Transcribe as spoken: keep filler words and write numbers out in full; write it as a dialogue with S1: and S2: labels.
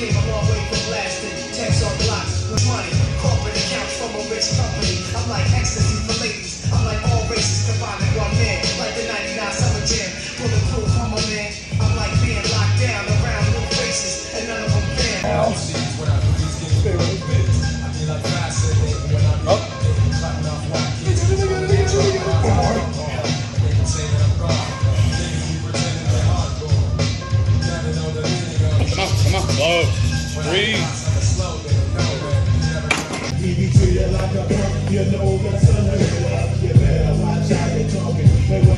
S1: came a long way from blasting. Text on blocks with money. Corporate accounts from a rich company. I'm like ecstasy for ladies. I'm like all races combined in one man. Like the ninety-nine Summer Jam. Full of cool from a man. I'm like being locked down around new faces. And none of them fan.
S2: Oh. Come on, come on, blow. Breathe.
S3: He be treated like a punk, you know that's unheard of. You better watch how you're talking.